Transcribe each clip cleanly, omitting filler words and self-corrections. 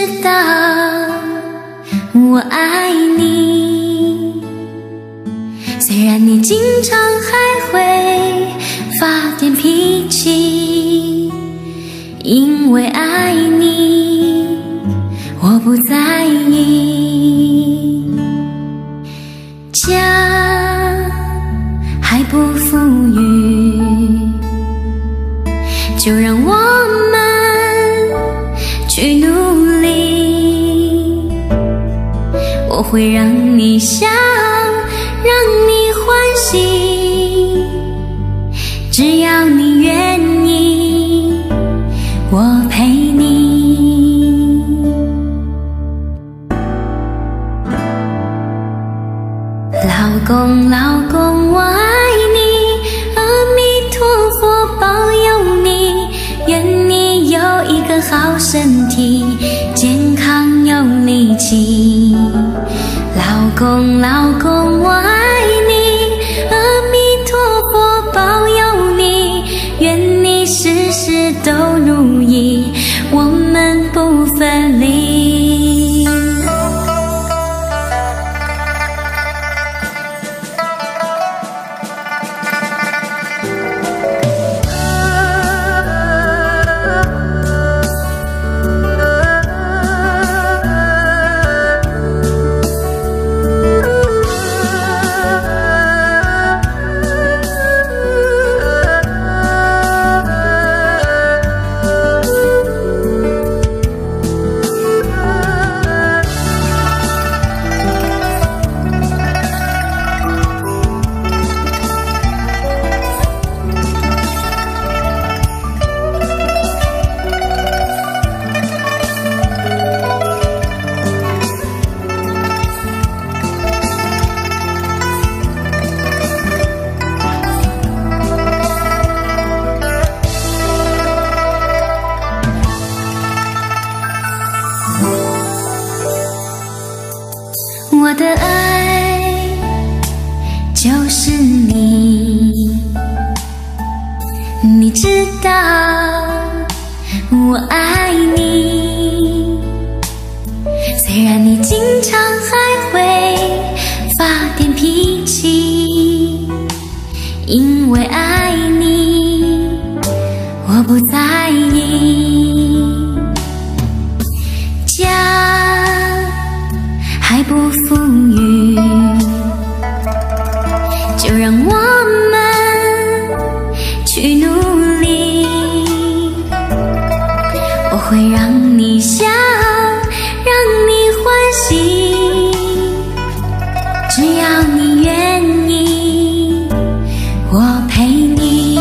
道我爱你，虽然你经常还会发点脾气，因为爱你我不在意。家还不富裕，就让我们去努力，我会让你笑，让你欢喜，只要你愿意，我陪你。老公，老公，我爱你，阿弥陀佛保佑你，愿你有一个好身体，健康有力气。老公，老公，我爱你，阿弥陀佛保佑你，愿你事事都如意，我们不分离。我的爱就是你，你知道我爱你，虽然你经常还会发点脾气，因为爱你我不在意。家还不富裕，就让我们去努力，我会让你笑，让你欢喜，只要你愿意，我陪你。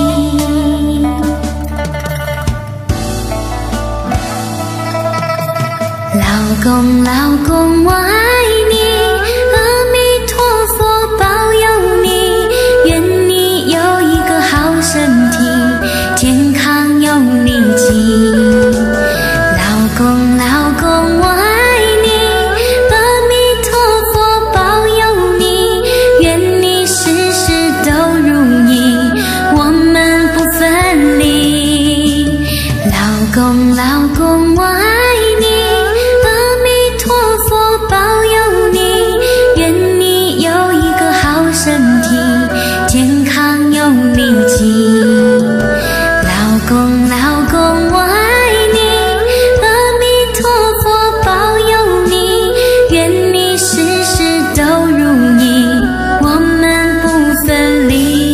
老公，老公，我爱你，阿弥陀佛保佑你，愿你有一个好身体，健康有力气。老公，老公，我爱你，阿弥陀佛保佑你，愿你事事都如意，我们不分离。老公，老公，我爱你，保佑你，愿你有一个好身体，健康有力气。老公，老公，我爱你，阿弥陀佛保佑你，愿你事事都如意，我们不分离。